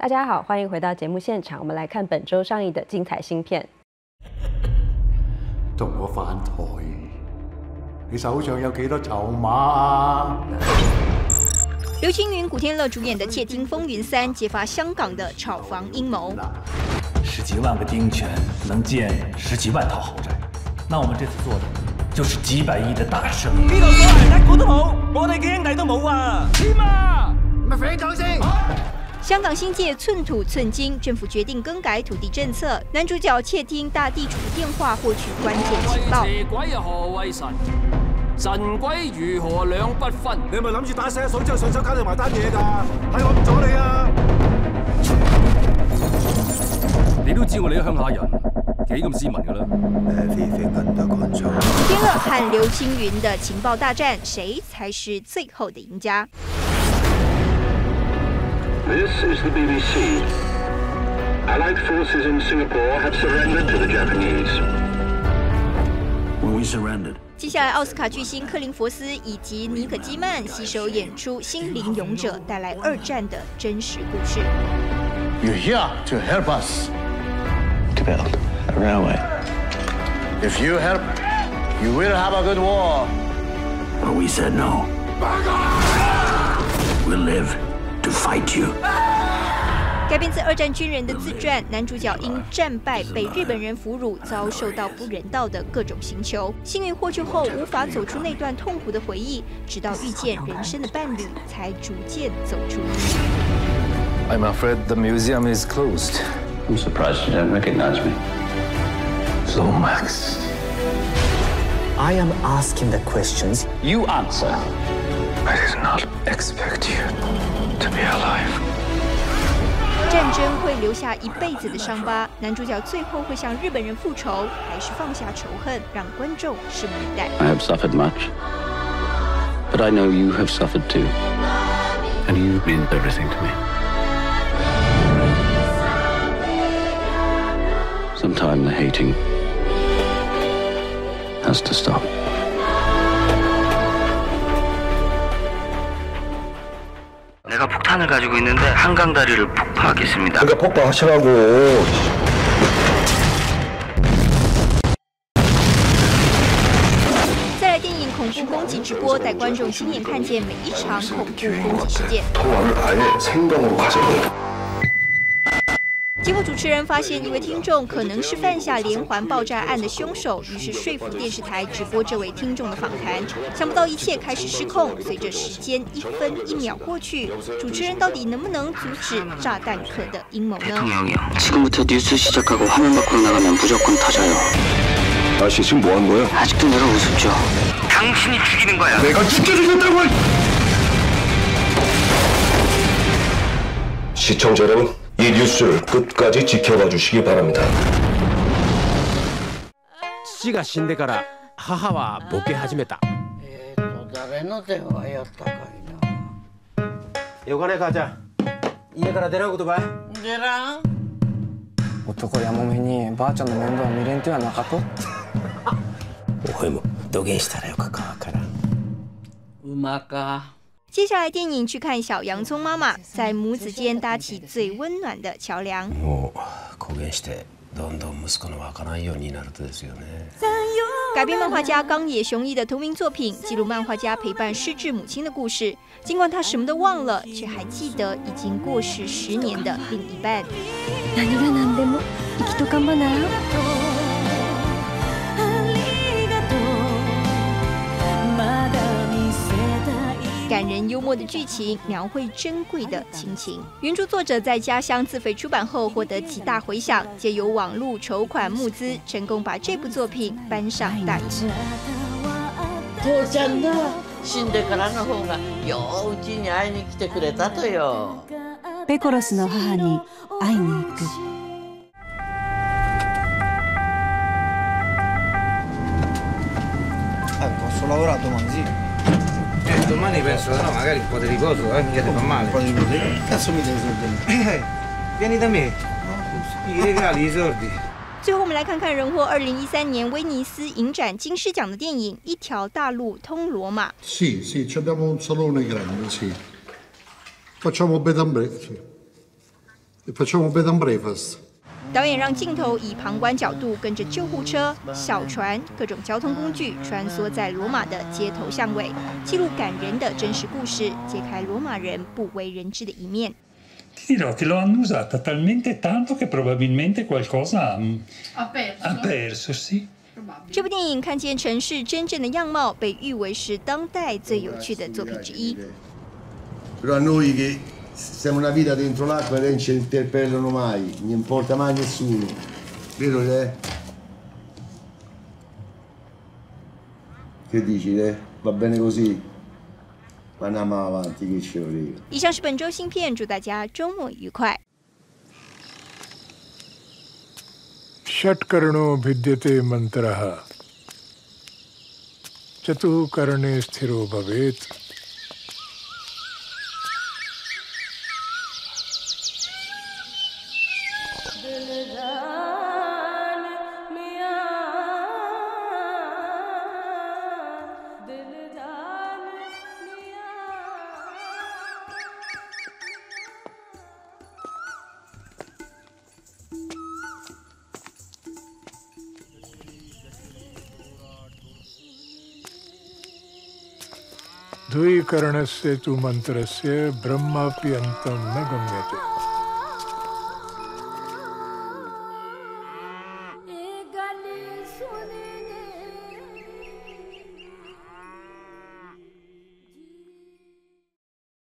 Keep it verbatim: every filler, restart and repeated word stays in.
大家好，欢迎回到节目现场，我们来看本周上映的精彩新片。 同我反台，你手上有幾多籌碼啊？ 刘青云、古天乐主演的《窃听风云三》揭发香港的炒房阴谋。 十几万个丁权能建十几万套豪宅，那我们这次做的就是几百億的大生意。呢度所有人一個都冇，我哋嘅兄弟都冇啊！點啊？咪肥講先。 香港新界寸土寸金，政府決定更改土地政策。男主角竊聽大地主電話獲取關鍵情報。 邪鬼何為神？神鬼如何兩不分？ 你係咪諗住打死水之後順手搞掂埋單嘢㗎？係我唔阻你啊！ 你都知我哋啲鄉下人幾咁斯文㗎啦。 古天樂和劉青雲的情報大戰，誰才是最後的贏家？ This is the B B C. Allied forces in Singapore have surrendered to the Japanese. When we surrendered. 接下来，奥斯卡巨星克林·佛斯以及妮可基曼携手演出《心灵勇者》，带来二战的真实故事。 You're here to help us To build a railway. If you help, you will have a good war. But we said no. We'll live to fight you. 改编自二战军人的自传，男主角因战败被日本人俘虏，遭受到不人道的各种刑求。幸运获救后，无法走出那段痛苦的回忆，直到遇见人生的伴侣，才逐渐走出阴影。 I'm afraid the museum is closed. I'm surprised you don't recognize me. Lomax. I am asking the questions. You answer. I did not expect you to be alive. 战争会留下一辈子的伤疤，男主角最后会向日本人复仇，还是放下仇恨，让观众拭目以待。 I have suffered much, but I know you have suffered too, and you mean everything to me. Sometime the hating has to stop. 내가 폭탄을 가지고 있는데 한강 다리를 폭파하겠습니다. 그러니까 폭파하시라고. 再来电影恐怖攻击直播，带观众亲眼看见每一场恐怖攻击事件。 통화를 아예 생방으로 가져버려. 节目主持人发现一位听众可能是犯下连环爆炸案的凶手，于是说服电视台直播这位听众的访谈。想不到一切开始失控，随着时间一分一秒过去，主持人到底能不能阻止炸弹客的阴谋呢？ 대통령이요. 지금부터 뉴스 시작하고 화면 밖으로 나가면 무조건 터져요. 아저씨 지금 뭐 하는 거야? 아직도 내가 우습죠. 당신이 죽이는 거야. 내가 죽여주겠다고! 시청자 여러분, 이 뉴스를 끝까지 지켜봐 주시기 바랍니다. 父が死んでから母はボケ始めた。 えーと誰の電話やったかいな。 よかね母ちゃん。家から出らんことばい。 出らん。 男やもめにばあちゃんの面倒見れんてはなかと。 おいもどげんしたらよかかわからん。 馬か。 接下来电影去看小洋葱妈妈，在母子间搭起最温暖的桥梁。 もう公言してどんどん息子のわからないようになるとですよね。 改编漫画家冈野雄一的同名作品，记录漫画家陪伴失智母亲的故事。尽管他什么都忘了，却还记得已经过世十年的另一半。 何が何でも生きとかんばなら。 感人幽默的剧情描绘珍贵的亲情。原著作者在家乡自费出版后获得极大回响，借由网络筹款募資，成功把这部作品搬上大荧幕。 父ちゃんが死んでからの方がよううちに会いに来てくれたとよ。 ペコロスの母に会いに行く。 Posso lavorato domani, sì. Eh, domani penso no, magari un po' di riposo, eh, mica ti fa male. Un po' di riposo? Che cazzo mi dai i soldi? Eh, vieni da me. I regali, i soldi. 最后，我们来看看荣获二零一三年威尼斯影展金狮奖的电影《一条大路通罗马》。 Sì, sì, abbiamo un salone grande, sì. Facciamo bed and breakfast, sì. Facciamo bed and breakfast。 导演让镜头以旁观角度跟着救护车、小船、各种交通工具穿梭在罗马的街头巷尾，记录感人的真实故事，揭开罗马人不为人知的一面。 Ti dirò che lo hanno usata talmente tanto che probabilmente qualcosa ha perso. Ha perso, sì. 这部电影看见城市真正的样貌，被誉为是当代最有趣的作品之一。 Però a noi che stiamo una vita dentro l'acqua non ci interpellano mai, non importa mai nessuno. Vero te? Che dici te? Va bene così? Ma andiamo avanti, che ci frega. 以上是本周新片，祝大家周末愉快。 षट्कर्णो भिद्यते मंत्रः चतुःकर्णे स्थिरो भवेत् द्विकर्णस्य तु मन्त्रस्य ब्रह्माप्यन्तं न गम्यते।